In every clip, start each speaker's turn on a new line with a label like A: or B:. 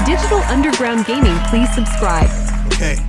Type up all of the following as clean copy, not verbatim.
A: Digital Underground Gaming, please subscribe.
B: Okay.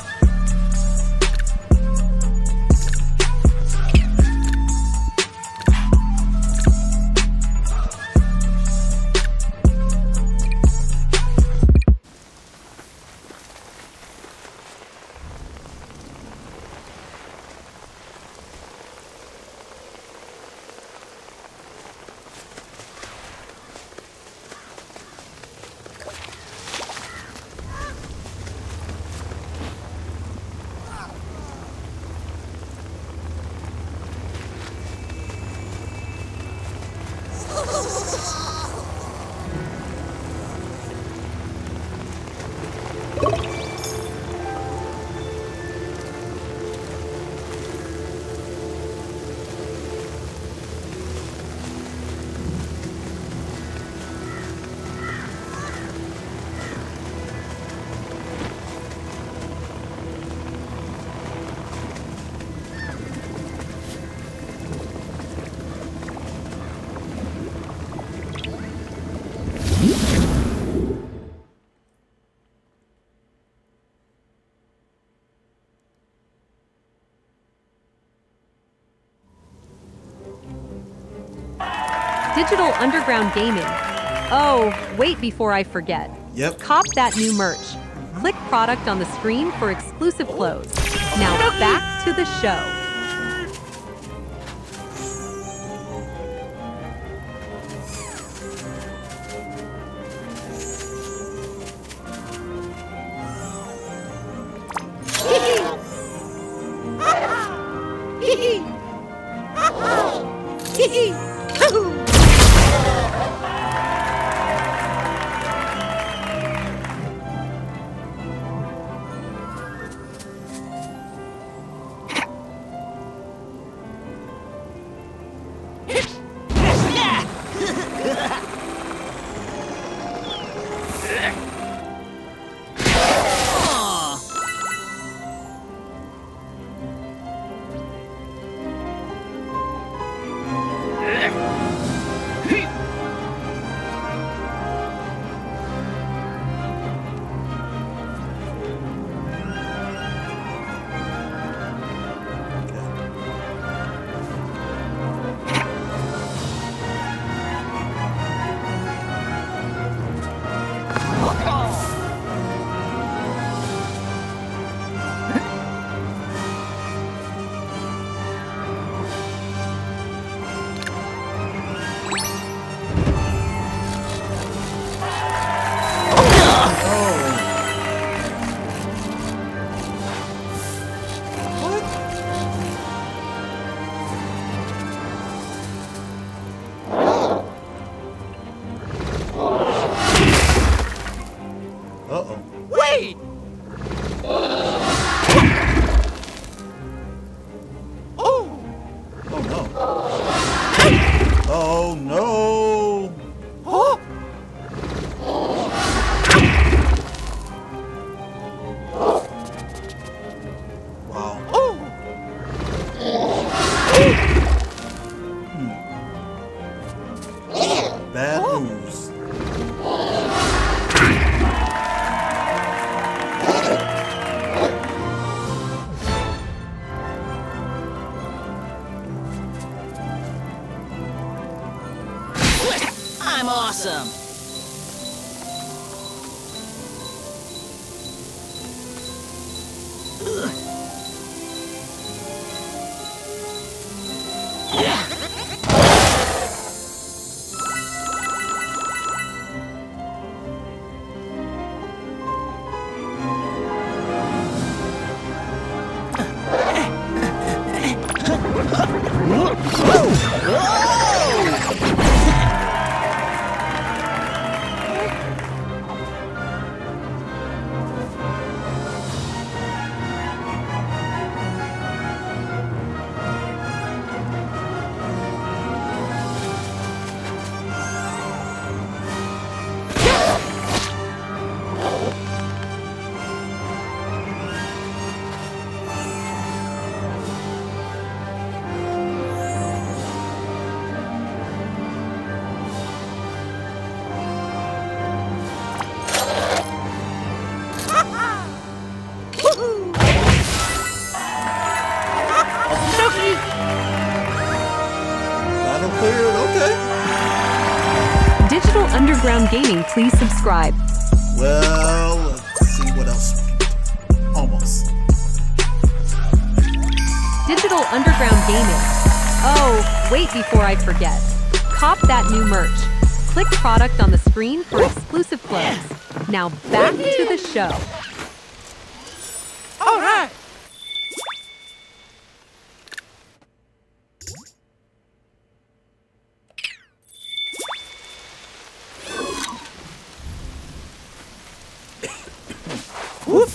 A: Digital Underground Gaming. Oh, wait before I forget.
B: Yep.
A: Cop that new merch. Click product on the screen for exclusive clothes. Now back to the show.
B: Bad news.
A: Underground Gaming, please subscribe.
B: Well, let's see what else we can do. Almost.
A: Digital Underground Gaming. Oh, wait before I forget. Cop that new merch. Click product on the screen for exclusive clothes. Now back to the show.
B: All right. Whoop.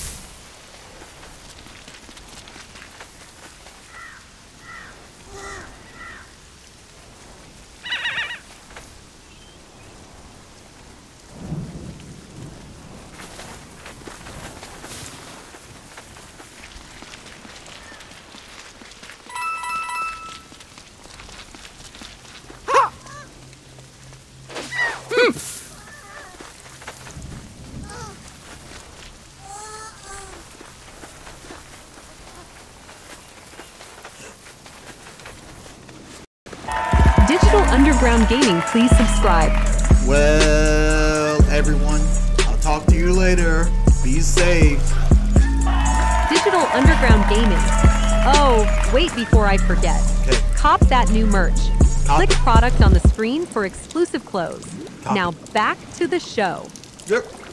A: Digital Underground Gaming, please subscribe.
B: Well, everyone, I'll talk to you later. Be safe.
A: Digital Underground Gaming. Oh, wait before I forget.
B: Okay.
A: Cop that new merch.
B: Copy.
A: Click product on the screen for exclusive clothes.
B: Copy.
A: Now back to the show.
B: Yep.